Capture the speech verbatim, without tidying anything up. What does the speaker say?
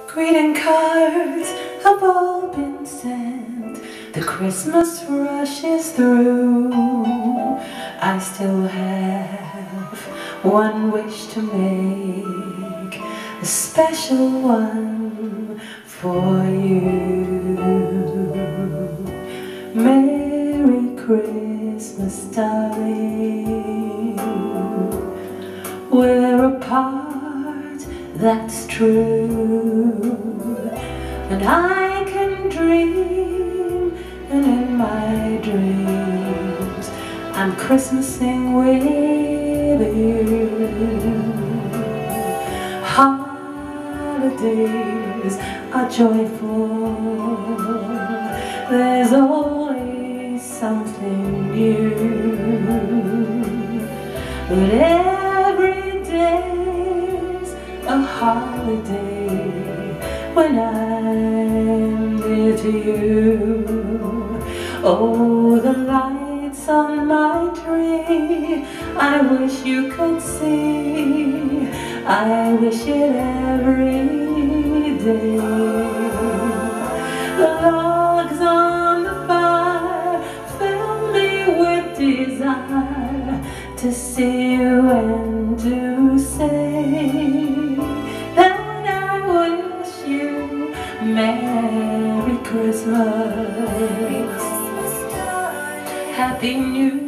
Greeting cards have all been sent. The Christmas rush is through. I still have one wish to make, a special one for you. Merry Christmas, darling. We're apart, that's true, and I can dream, and in my dreams I'm Christmasing with you. Holidays are joyful, there's always something new, but every day's a holiday when I'm near to you. Oh, the lights on my tree, I wish you could see. I wish it every day. The logs on the fire fill me with desire to see you and to say that I wish you Merry Christmas, Happy New